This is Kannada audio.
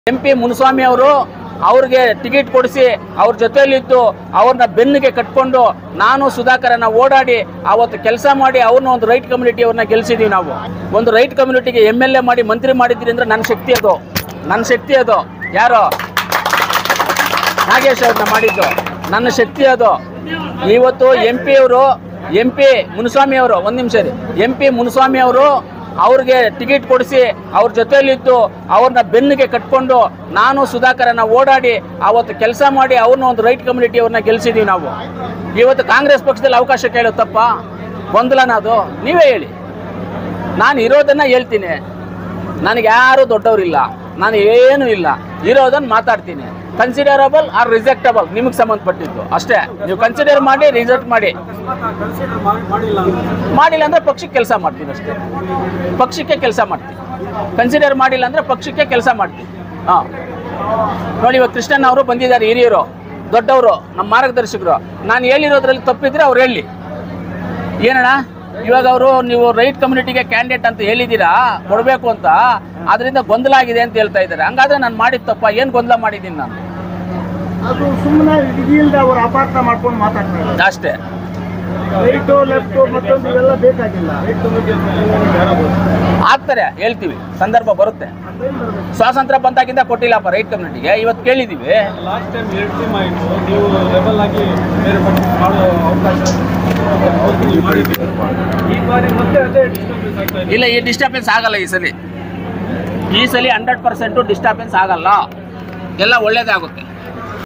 MP ಮುನಿಸ್ವಾಮಿ ಅವರು ಅವ್ರಿಗೆ ಟಿಕೆಟ್ ಕೊಡಿಸಿ ಅವ್ರ ಜೊತೆಯಲ್ಲಿದ್ದು ಅವ್ರನ್ನ ಬೆನ್ನಿಗೆ ಕಟ್ಕೊಂಡು ನಾನು ಸುಧಾಕರನ ಓಡಾಡಿ ಅವತ್ತು ಕೆಲಸ ಮಾಡಿ ಅವ್ರನ್ನ ಒಂದು ರೈಟ್ ಕಮ್ಯುನಿಟಿ ಅವ್ರನ್ನ ಗೆಲ್ಸಿದೀವಿ ನಾವು. ಒಂದು ರೈಟ್ ಕಮ್ಯುನಿಟಿಗೆ MLA ಮಾಡಿ ಮಂತ್ರಿ ಮಾಡಿದ್ರಿ ಅಂದ್ರೆ ನನ್ನ ಶಕ್ತಿ ಅದು ಯಾರೋ ನಾಗೇಶ್ ಅವ್ರನ್ನ ಮಾಡಿದ್ದು ನನ್ನ ಶಕ್ತಿ ಅದು. ಇವತ್ತು MP ಮುನಿಸ್ವಾಮಿ ಅವರು ಒಂದು ನಿಮಿಷ ರೀ, MP ಮುನಿಸ್ವಾಮಿ ಅವರು ಅವ್ರಿಗೆ ಟಿಕೆಟ್ ಕೊಡಿಸಿ ಅವ್ರ ಜೊತೆಯಲ್ಲಿದ್ದು ಅವ್ರನ್ನ ಬೆನ್ನಿಗೆ ಕಟ್ಕೊಂಡು ನಾನು ಸುಧಾಕರನ ಓಡಾಡಿ ಅವತ್ತು ಕೆಲಸ ಮಾಡಿ ಅವ್ರನ್ನ ಒಂದು ರೈಟ್ ಕಮ್ಯುನಿಟಿ ಅವ್ರನ್ನ ಗೆಲ್ಸಿದೀವಿ ನಾವು. ಇವತ್ತು ಕಾಂಗ್ರೆಸ್ ಪಕ್ಷದಲ್ಲಿ ಅವಕಾಶ ಕೇಳೋ ತಪ್ಪ ಗೊಂದಲನ ಅದು? ನೀವೇ ಹೇಳಿ. ನಾನು ಇರೋದನ್ನ ಹೇಳ್ತೀನಿ, ನನಗೆ ಯಾರು ದೊಡ್ಡವರಿಲ್ಲ, ನಾನು ಏನೂ ಇಲ್ಲ, ಇರೋದನ್ನು ಮಾತಾಡ್ತೀನಿ. ಕನ್ಸಿಡರಬಲ್ ಆರ್ ರಿಜೆಕ್ಟಬಲ್ ನಿಮಗೆ ಸಂಬಂಧಪಟ್ಟಿದ್ದು ಅಷ್ಟೇ. ನೀವು ಕನ್ಸಿಡರ್ ಮಾಡಿ ರಿಜೆಕ್ಟ್ ಮಾಡಿಲ್ಲ ಅಂದ್ರೆ ಪಕ್ಷಕ್ಕೆ ಕೆಲಸ ಮಾಡ್ತೀನಿ ಅಷ್ಟೇ. ಪಕ್ಷಕ್ಕೆ ಕೆಲಸ ಮಾಡ್ತೀನಿ. ಕನ್ಸಿಡರ್ ಮಾಡಿಲ್ಲ ಅಂದ್ರೆ ಪಕ್ಷಕ್ಕೆ ಕೆಲಸ ಮಾಡ್ತೀನಿ. ಹಾಂ ನೋಡಿ, ಇವಾಗ ಕೃಷ್ಣನ್ ಅವರು ಬಂದಿದ್ದಾರೆ, ಹಿರಿಯರು, ದೊಡ್ಡವರು, ನಮ್ಮ ಮಾರ್ಗದರ್ಶಕರು. ನಾನು ಹೇಳಿರೋದ್ರಲ್ಲಿ ತಪ್ಪಿದ್ರೆ ಅವ್ರು ಹೇಳಿ. ಏನಣ್ಣ ಇವಾಗ ಅವರು ನೀವು ರೈಟ್ ಕಮ್ಯುನಿಟಿಗೆ ಕ್ಯಾಂಡಿಡೇಟ್ ಅಂತ ಹೇಳಿದ್ದೀರಾ ಕೊಡಬೇಕು ಅಂತ, ಅದರಿಂದ ಗೊಂದಲ ಆಗಿದೆ ಅಂತ ಹೇಳ್ತಾ ಇದ್ದಾರೆ. ಹಂಗಾದ್ರೆ ನಾನು ಮಾಡಿದ ತಪ್ಪ? ಏನು ಗೊಂದಲ ಮಾಡಿದ್ದೀನಿ ನಾನು? ಅದು ಸುಮ್ಮನೆ ಇದಿಲ್ಲದೆ ಅವರು ಅಪಾರ್ಥ ಮಾಡ್ಕೊಂಡು ಮಾತಾಡ್ತಾರೆ ಅಷ್ಟೇ. ರೈಟು ಲೆಫ್ಟು ಮತ್ತೊಂದು ಇವೆಲ್ಲ ಬೇಕಾಗಿಲ್ಲ. ಆಗ್ತಾರೆ, ಹೇಳ್ತೀವಿ, ಸಂದರ್ಭ ಬರುತ್ತೆ. ಸ್ವಾತಂತ್ರ್ಯ ಬಂದಾಗಿಂದ ಕೊಟ್ಟಿಲ್ಲಪ್ಪ ರೈಟ್ ಕಮ್ಯುನಿಟಿಗೆ, ಇವತ್ತು ಕೇಳಿದ್ದೀವಿ. ಇಲ್ಲ, ಈ ಡಿಸ್ಟರ್ಬೆನ್ಸ್ ಆಗಲ್ಲ ಈ ಸಲ 100% ಡಿಸ್ಟರ್ಬೆನ್ಸ್ ಆಗಲ್ಲ, ಎಲ್ಲ ಒಳ್ಳೇದಾಗುತ್ತೆ.